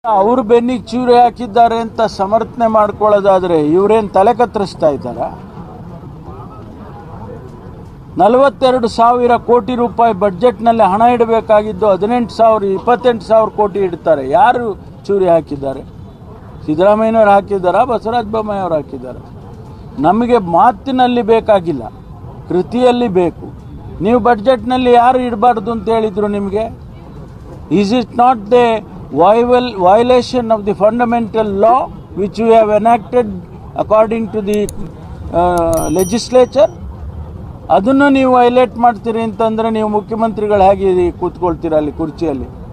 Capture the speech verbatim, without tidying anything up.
ಅವರು ಬೆನ್ನಿಗೆ ಚೂರಿ ಹಾಕಿದ್ದಾರೆ ಅಂತ ಸಮರ್ಥನೆ ಮಾಡ್ಕೊಳ್ಳೋದಾದ್ರೆ ಇವರೇನು ತಲೆ ಕತ್ತರಿಸ್ತಾ ಇದ್ದಾರ? ನಲವತ್ತೆರಡು ಸಾವಿರ ಕೋಟಿ ರೂಪಾಯಿ ಬಡ್ಜೆಟ್ನಲ್ಲಿ ಹಣ ಇಡಬೇಕಾಗಿದ್ದು ಹದಿನೆಂಟು ಸಾವಿರ ಇಪ್ಪತ್ತೆಂಟು ಸಾವಿರ ಕೋಟಿ ಇಡ್ತಾರೆ. ಯಾರು ಚೂರಿ ಹಾಕಿದ್ದಾರೆ? ಸಿದ್ದರಾಮಯ್ಯನವರು ಹಾಕಿದ್ದಾರಾ, ಬಸವರಾಜ ಬೊಮ್ಮಾಯಿ ಅವರು ಹಾಕಿದ್ದಾರೆ? ನಮಗೆ ಮಾತಿನಲ್ಲಿ ಬೇಕಾಗಿಲ್ಲ, ಕೃತಿಯಲ್ಲಿ ಬೇಕು. ನೀವು ಬಡ್ಜೆಟ್ನಲ್ಲಿ ಯಾರು ಇಡಬಾರ್ದು ಅಂತ ಹೇಳಿದ್ರು ನಿಮಗೆ? Is it not the vival violation of the fundamental law which you have enacted according to the legislature? ಅದನ್ನು ನೀವು ವೈಲೇಟ್ ಮಾಡ್ತೀರಿ ಅಂತಂದರೆ ನೀವು ಮುಖ್ಯಮಂತ್ರಿಗಳು ಹೇಗೆ ಕೂತ್ಕೊಳ್ತೀರ ಅಲ್ಲಿ ಕುರ್ಚಿಯಲ್ಲಿ?